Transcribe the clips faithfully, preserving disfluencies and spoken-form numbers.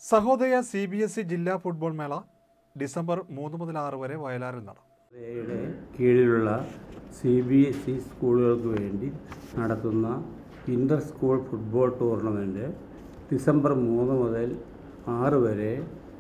Sahodaya C B S E ജില്ലാ football മേള December മൂന്ന് മുതൽ ആറ് വരെ വയലാറിൽ നടക്കും. സഹോദയയുടെ കീഴിലുള്ള സി ബി എസ് ഇ സ്കൂളുകൾക്ക് വേണ്ടി നടത്തുന്ന inter school football tournament December മൂന്ന് മുതൽ ആറ് വരെ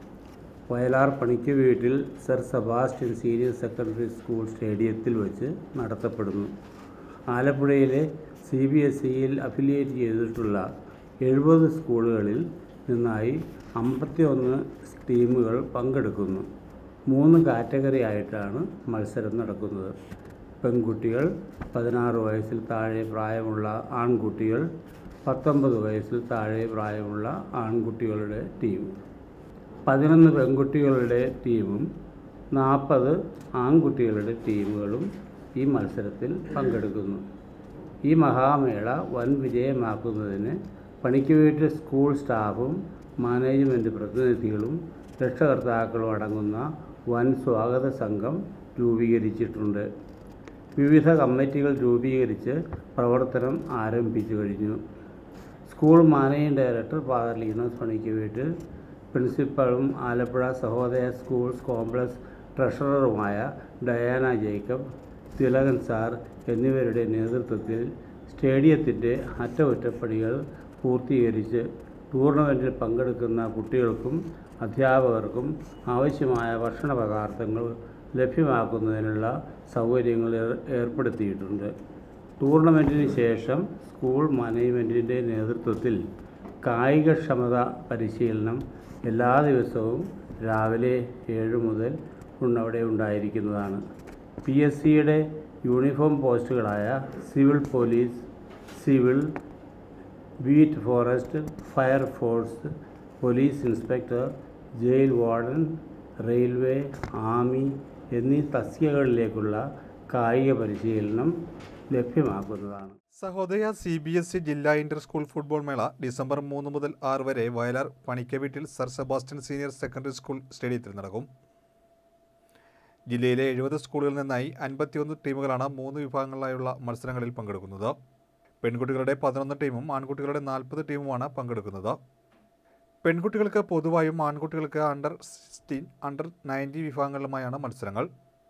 Vayalar Panickaveettil sir Sebastian senior secondary school സ്റ്റേഡിയത്തിൽ വെച്ച് നടത്തപ്പെടുന്നു. ആലപ്പുഴയിലെ സി ബി എസ് ഇയിൽ അഫിലിയേറ്റ് ചെയ്തിട്ടുള്ള എഴുപത് സ്കൂളുകളിൽ നിന്നായി അമ്പത്തി ഒന്ന് ടീമുകൾ പങ്കെടുക്കുന്നു. മൂന്ന് കാറ്റഗറി ആയിട്ടാണ് മത്സരം നടക്കുന്നത്. പെൺകുട്ടികൾ, പതിനാറ് വയസ്സിൽ താഴെ പ്രായമുള്ള ആൺകുട്ടികൾ, പത്തൊമ്പത് വയസ്സിൽ താഴെ പ്രായമുള്ള ആൺകുട്ടികളുടെ ടീം, പതിനൊന്ന് പെൺകുട്ടികളുടെ ടീമും നാൽപ്പത് ആൺകുട്ടികളുടെ ടീമുകളും ഈ മത്സരത്തിൽ പങ്കെടുക്കുന്നു. ഈ മഹാമേള വൻ വിജയമാക്കുന്നതിന് പണിക്ക് വീട്ടിൽ സ്കൂൾ സ്റ്റാഫും മാനേജ്മെൻറ്റ് പ്രതിനിധികളും രക്ഷകർത്താക്കളും അടങ്ങുന്ന വൻ സ്വാഗത സംഘം രൂപീകരിച്ചിട്ടുണ്ട്. വിവിധ കമ്മിറ്റികൾ രൂപീകരിച്ച് പ്രവർത്തനം ആരംഭിച്ചു കഴിഞ്ഞു. School managing director father Leenos Panickaveettil, പ്രിൻസിപ്പളും ആലപ്പുഴ സഹോദയ സ്കൂൾസ് കോംപ്ലക്സ് ട്രഷററുമായ ഡയാന ജേക്കബ്, തിലകൻ സാർ എന്നിവരുടെ നേതൃത്വത്തിൽ സ്റ്റേഡിയത്തിൻ്റെ അറ്റകുറ്റപ്പണികൾ പൂർത്തീകരിച്ച് ടൂർണമെൻറ്റിൽ പങ്കെടുക്കുന്ന കുട്ടികൾക്കും അധ്യാപകർക്കും ആവശ്യമായ ഭക്ഷണ പദാർത്ഥങ്ങൾ ലഭ്യമാക്കുന്നതിനുള്ള സൗകര്യങ്ങൾ ഏർപ്പെടുത്തിയിട്ടുണ്ട്. ടൂർണമെൻറ്റിന് ശേഷം സ്കൂൾ മാനേജ്മെൻറ്റിൻ്റെ നേതൃത്വത്തിൽ കായികക്ഷമത പരിശീലനം എല്ലാ ദിവസവും രാവിലെ ഏഴ് മുതൽ അവിടെ ഉണ്ടായിരിക്കുന്നതാണ്. പി എസ് സിയുടെ യൂണിഫോം പോസ്റ്റുകളായ civil police, civil, beat forest, fire force, police inspector, jail warden, railway, army എന്നീ തസ്തികകളിലേക്കുള്ള കായിക പരിശീലനം ലഭ്യമാക്കുന്നതാണ്. Sahodaya C B S E ജില്ലാ ഇൻ്റർ സ്കൂൾ ഫുട്ബോൾ മേള ഡിസംബർ മൂന്ന് മുതൽ ആറ് വരെ Vayalar Panickaveettil sir Sebastian senior secondary school സ്റ്റേഡിയത്തിൽ നടക്കും. ജില്ലയിലെ എഴുപത് സ്കൂളുകളിൽ നിന്നായി അൻപത്തിയൊന്ന് ടീമുകളാണ് മൂന്ന് വിഭാഗങ്ങളിലായുള്ള മത്സരങ്ങളിൽ പങ്കെടുക്കുന്നത്. പെൺകുട്ടികളുടെ പതിനൊന്ന് ടീമും ആൺകുട്ടികളുടെ നാൽപ്പത് ടീമുമാണ് പങ്കെടുക്കുന്നത്. പെൺകുട്ടികൾക്ക് പൊതുവായും ആൺകുട്ടികൾക്ക് അണ്ടർ സിക്സ്റ്റീൻ, അണ്ടർ നയൻറ്റീൻ വിഭാഗങ്ങളിലുമായാണ് മത്സരങ്ങൾ.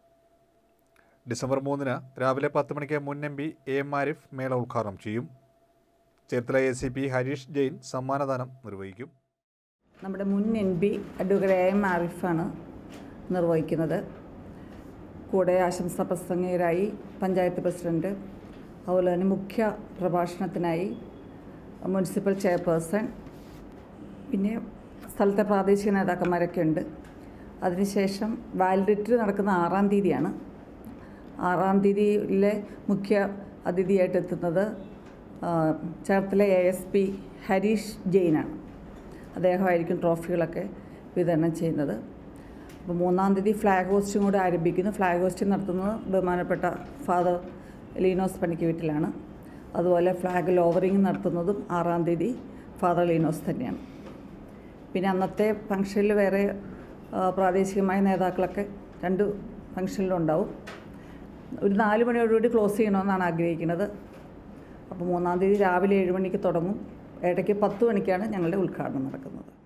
ഡിസംബർ മൂന്നിന് രാവിലെ പത്ത് മണിക്ക് മുൻ M P A M Arif മേള ഉദ്ഘാടനം ചെയ്യും. Cherthala A C P Harish Jain സമ്മാനദാനം നിർവഹിക്കും. നമ്മുടെ മുൻ M P advocate A M ആരിഫാണ് നിർവഹിക്കുന്നത്. കൂടെ ആശംസാ പ്രസംഗകരായി പഞ്ചായത്ത് പ്രസിഡൻറ്റ്, അതുപോലെ തന്നെ മുഖ്യ പ്രഭാഷണത്തിനായി മുനിസിപ്പൽ ചെയർപേഴ്സൺ, പിന്നെ സ്ഥലത്തെ പ്രാദേശിക നേതാക്കന്മാരൊക്കെ ഉണ്ട്. അതിനുശേഷം വാലിഡിറ്റി നടക്കുന്ന ആറാം തീയതിയാണ്. ആറാം തീയതിയിലെ മുഖ്യ അതിഥിയായിട്ട് എത്തുന്നത് Cherthala A S P Harish ജെയിനാണ്. അദ്ദേഹമായിരിക്കും ട്രോഫികളൊക്കെ വിതരണം ചെയ്യുന്നത്. അപ്പോൾ മൂന്നാം തീയതി ഫ്ലാഗ് ഹോസ്റ്റും കൂടെ ആരംഭിക്കുന്നു. ഫ്ലാഗ് ഹോസ്റ്റിംഗ് നടത്തുന്നത് ബഹുമാനപ്പെട്ട ഫാദർ ലീനോസ് പണിക്ക് വീട്ടിലാണ്. അതുപോലെ ഫ്ലാഗ് ലോവറിങ് നടത്തുന്നതും ആറാം തീയതി ഫാദർ ലീനോസ് തന്നെയാണ്. പിന്നെ അന്നത്തെ ഫംഗ്ഷനിൽ വേറെ പ്രാദേശികമായ നേതാക്കളൊക്കെ രണ്ട് ഫംഗ്ഷനിലുണ്ടാവും. ഒരു നാല് മണിയോടുകൂടി ക്ലോസ് ചെയ്യണമെന്നാണ് ആഗ്രഹിക്കുന്നത്. അപ്പോൾ മൂന്നാം തീയതി രാവിലെ ഏഴ് മണിക്ക് തുടങ്ങും. ഇടയ്ക്ക് പത്ത് മണിക്കാണ് ഞങ്ങളുടെ ഉദ്ഘാടനം നടക്കുന്നത്.